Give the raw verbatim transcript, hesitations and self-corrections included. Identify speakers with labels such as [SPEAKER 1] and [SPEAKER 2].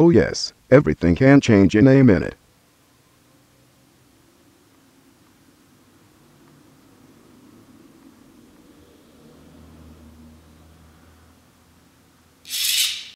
[SPEAKER 1] Oh yes, everything can change in a minute.